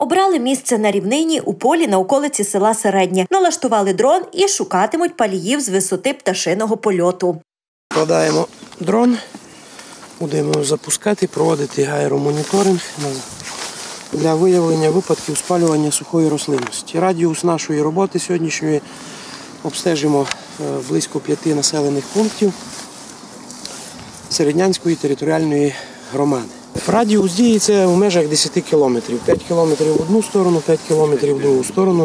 Обрали місце на рівнині у полі на околиці села Середнє. Налаштували дрон і шукатимуть паліїв з висоти пташиного польоту. Вкладаємо дрон, будемо запускати, проводити аеромоніторинг для виявлення випадків спалювання сухої рослинності. Радіус нашої роботи сьогоднішньої обстежимо близько 5 населених пунктів Середнянської територіальної громади. Радіус дії це в межах 10 кілометрів. 5 кілометрів в одну сторону, 5 кілометрів в другу сторону.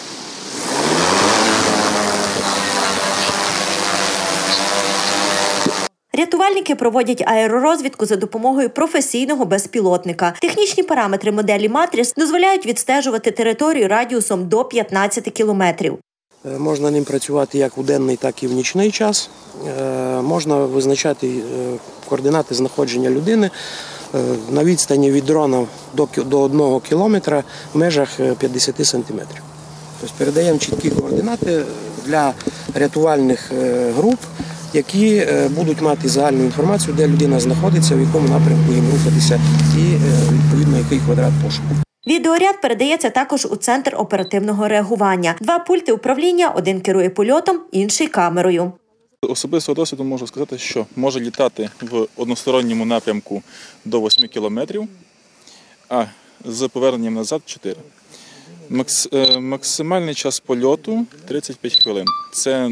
Рятувальники проводять аеророзвідку за допомогою професійного безпілотника. Технічні параметри моделі «Матріс» дозволяють відстежувати територію радіусом до 15 кілометрів. Можна ним працювати як у денний, так і в нічний час. Можна визначати координати знаходження людини на відстані від дрона до 1 кілометра в межах 50 сантиметрів. Тобто передаємо чіткі координати для рятувальних груп, які будуть мати загальну інформацію, де людина знаходиться, в якому напрямку їм рухатися і, відповідно, який квадрат пошуку. Відеоряд передається також у Центр оперативного реагування. 2 пульти управління, один керує польотом, інший камерою. Особистого досвіду можу сказати, що може літати в односторонньому напрямку до 8 кілометрів, а з поверненням назад – 4. Максимальний час польоту – 35 хвилин. Це,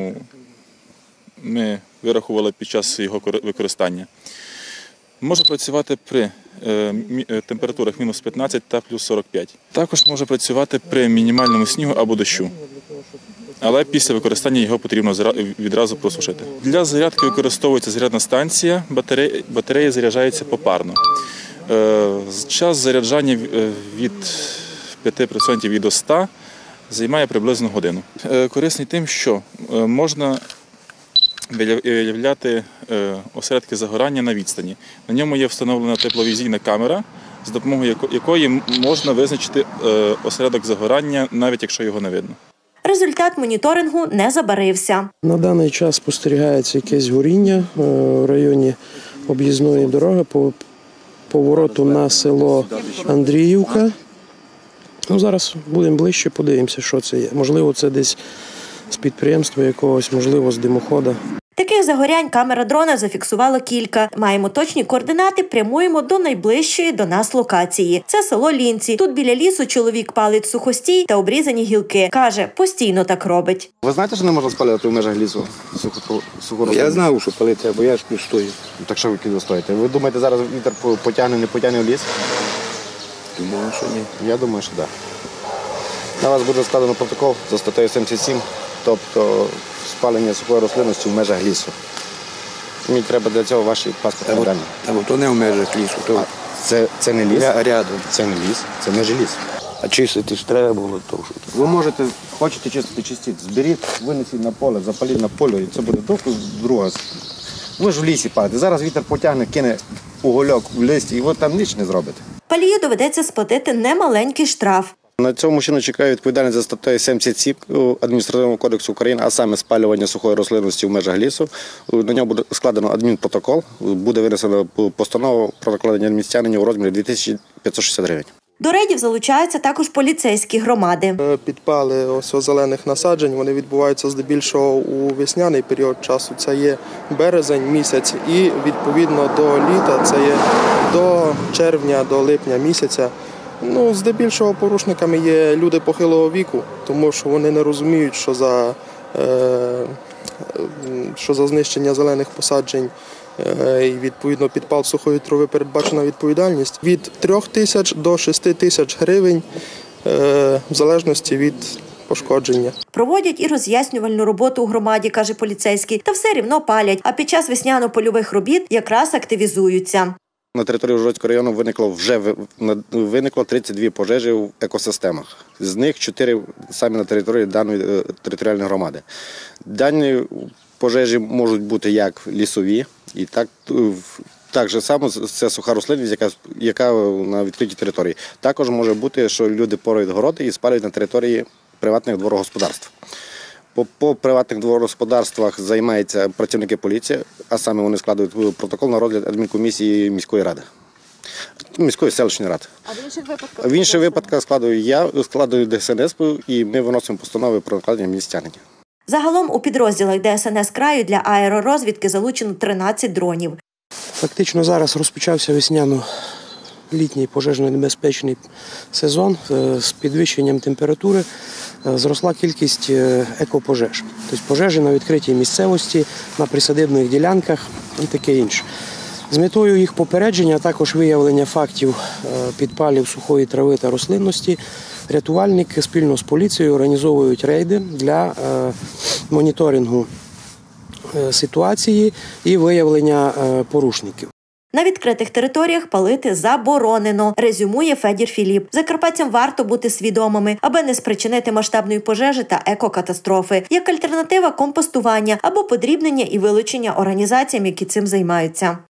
ми вирахували під час його використання. Може працювати при температурах мінус 15 та плюс 45. Також може працювати при мінімальному снігу або дощу. Але після використання його потрібно відразу просушити. Для зарядки використовується зарядна станція, батареї заряджаються попарно. Час заряджання від 5% і до 100 займає приблизно годину. Корисний тим, що можна виявляти осередки загорання на відстані. На ньому є встановлена тепловізійна камера, з допомогою якої можна визначити осередок загорання, навіть якщо його не видно. Результат моніторингу не забарився. На даний час спостерігається якесь горіння в районі об'їзної дороги по повороту на село Андріївка. Зараз будемо ближче, подивимося, що це є. Можливо, це десь з підприємства якогось, можливо, з димохода. Таких загорянь камера дрона зафіксувала кілька. Маємо точні координати, прямуємо до найближчої до нас локації. Це село Лінці. Тут біля лісу чоловік палить сухостій та обрізані гілки. Каже, постійно так робить. Ви знаєте, що не можна спалювати в межах лісу суху рослину? Я знав, що палити, бо я ж тут стою. Так що ви стоїте? Ви думаєте, зараз вітер потягне, не потягне в ліс? Думаю, що ні. Я думаю, що так. На вас буде складено протокол за статтею 77, тобто спалення сухої рослинності в межах лісу. Мені треба для цього ваші паспортні дані. Та то не в межах лісу. То... Це не ліс? Рядом. Це не ліс, це межі ліс. А чистити ж треба було. То, що... Ви можете, хочете чистити, чистіть. Зберіть, винесіть на поле, запаліть на поле, і це буде трохи друга. Ви ж в лісі палите. Зараз вітер потягне, кине угольок в листі, і ви там ніч не зробите. Палію доведеться сплатити немаленький штраф. На цьому мужчину чекає відповідальність за статтею 77 Адміністративного кодексу України, а саме спалювання сухої рослинності в межах лісу. На нього буде складено адмінпротокол, буде винесено постанова про накладення адмінстягнення у розмірі 2560 гривень. До рейдів залучаються також поліцейські громади. Підпали зелених насаджень, вони відбуваються здебільшого у весняний період часу. Це є березень місяць і відповідно до літа, це є до червня, до липня місяця. Здебільшого порушниками є люди похилого віку, тому що вони не розуміють, що за знищення зелених посаджень і, відповідно, підпал сухої трави передбачена відповідальність від 3 тисяч до 6 тисяч гривень в залежності від пошкодження. Проводять і роз'яснювальну роботу у громаді, каже поліцейський, та все рівно палять, а під час весняно-польових робіт якраз активізуються. На території Ужгородського району виникло 32 пожежі в екосистемах. З них 4 саме на території даної територіальної громади. Дані пожежі можуть бути як лісові, і так же само це суха рослинність, яка на відкритій території. Також може бути, що люди порають городи і спалюють на території приватних дворогосподарств. По приватних дворогосподарствах займаються працівники поліції, а саме вони складають протокол на розгляд адмінкомісії міської ради. міської селищної ради. А в інших випадках? В інших випадках складую ДСНС і ми виносимо постанови про накладення мені стягнення. Загалом у підрозділах ДСНС краю для аеророзвідки залучено 13 дронів. Фактично зараз розпочався весняно-літній пожежно-небезпечний сезон. З підвищенням температури зросла кількість екопожеж. Тобто пожежі на відкритій місцевості, на присадибних ділянках і таке інше. З метою їх попередження, а також виявлення фактів підпалів сухої трави та рослинності, рятувальники спільно з поліцією організовують рейди для моніторингу ситуації і виявлення порушників. На відкритих територіях палити заборонено, резюмує Федір Філіп. Закарпатцям варто бути свідомими, аби не спричинити масштабної пожежі та екокатастрофи. Як альтернатива – компостування або подрібнення і вилучення організаціям, які цим займаються.